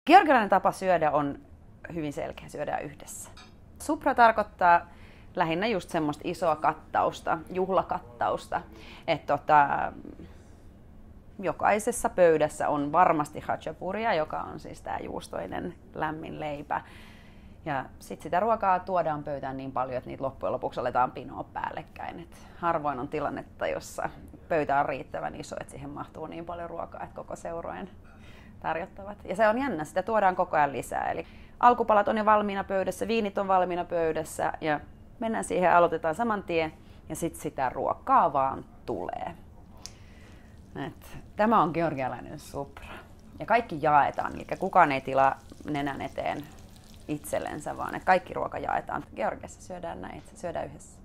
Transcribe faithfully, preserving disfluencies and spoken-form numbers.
Georgialainen tapa syödä on hyvin selkeä, syödään yhdessä. Supra tarkoittaa lähinnä just semmoista isoa kattausta, juhlakattausta, että tota, jokaisessa pöydässä on varmasti hachapuria, joka on siis tämä juustoinen lämmin leipä. Ja sitten sitä ruokaa tuodaan pöytään niin paljon, että niitä loppujen lopuksi aletaan pinoa päällekkäin. Et harvoin on tilannetta, jossa pöytä on riittävän iso, että siihen mahtuu niin paljon ruokaa, että koko seurojen tarjottavat. Ja se on jännä, sitä tuodaan koko ajan lisää. Eli alkupalat on jo valmiina pöydässä, viinit on valmiina pöydässä ja mennään siihen, aloitetaan saman tien ja sitten sitä ruokaa vaan tulee. Et tämä on georgialainen supra. Ja kaikki jaetaan, eli kukaan ei tilaa nenän eteen itsellensä, vaan että kaikki ruoka jaetaan. Georgiassa syödään näin, että syödään yhdessä.